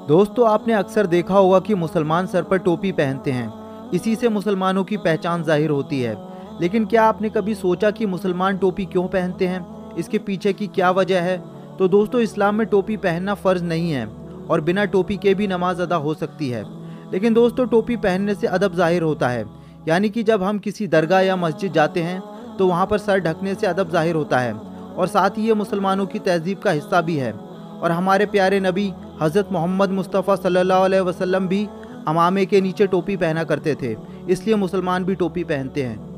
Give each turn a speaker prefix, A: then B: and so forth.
A: दोस्तों, आपने अक्सर देखा होगा कि मुसलमान सर पर टोपी पहनते हैं। इसी से मुसलमानों की पहचान जाहिर होती है। लेकिन क्या आपने कभी सोचा कि मुसलमान टोपी क्यों पहनते हैं? इसके पीछे की क्या वजह है? तो दोस्तों, इस्लाम में टोपी पहनना फ़र्ज नहीं है और बिना टोपी के भी नमाज अदा हो सकती है। लेकिन दोस्तों, टोपी पहनने से अदब जाहिर होता है। यानी कि जब हम किसी दरगाह या मस्जिद जाते हैं तो वहाँ पर सर ढकने से अदब जाहिर होता है और साथ ही ये मुसलमानों की तहजीब का हिस्सा भी है। और हमारे प्यारे नबी हज़रत मोहम्मद मुस्तफ़ा सल्लल्लाहु अलैहि वसल्लम भी अमामे के नीचे टोपी पहना करते थे, इसलिए मुसलमान भी टोपी पहनते हैं।